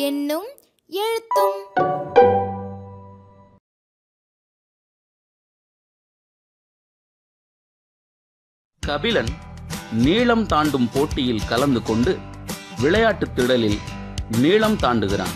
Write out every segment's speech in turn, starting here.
என்னும் எழுத்தும். கபிலன் நீளம் தாண்டும் போட்டியில் கலந்து கொண்டு விளையாட்டுத் திடலில் நீளம் தாண்டுகிறான்.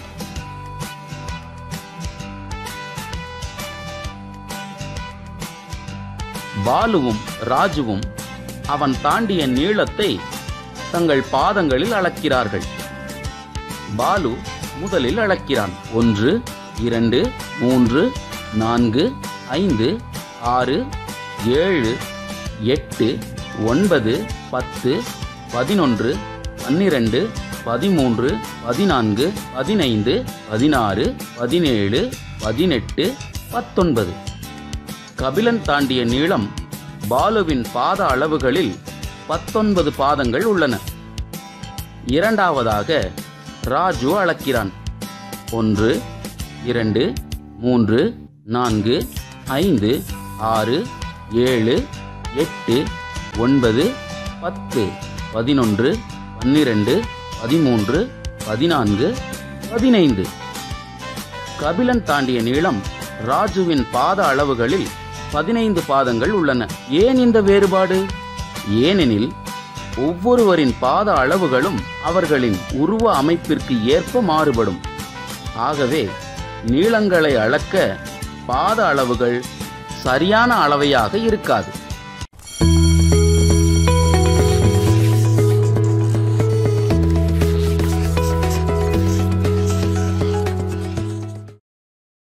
பாலுவும் ராஜுவும் அவன் தாண்டிய நீளத்தை தங்கள் பாதங்களில் அளக்கிறார்கள். பாலு முதலில் அளக்கிறான். 1, 2, 3, 4, 5, 6, 7, 8, 9, 10, 11, 12, 13, 14, 15, 16, 17, 18, 19. கபிலன் தாண்டிய நீளம் பாலுவின் பாத அளவுகளில் 19 பாதங்கள் உள்ளன. இரண்டாவதாக ராஜு அளக்கிறான். 1, 2, 3, 4, 5, 6, 7, 8, 9, 10, 11, 12, 13, 14, 15. கபிலன் தாண்டிய நீளம் ராஜுவின் பாத அளவுகளில் 15 பாதங்கள் உள்ளன. ஏன் இந்த வேறுபாடு? ஏனெனில் ஒவ்வொருவரின் பாத அளவுகளும் அவர்களின் உருவ அமைப்பிற்கு ஏற்ப மாறுபடும். ஆகவே நீளங்களை அளக்க பாத அளவுகள் சரியான அளவையாக இருக்காது.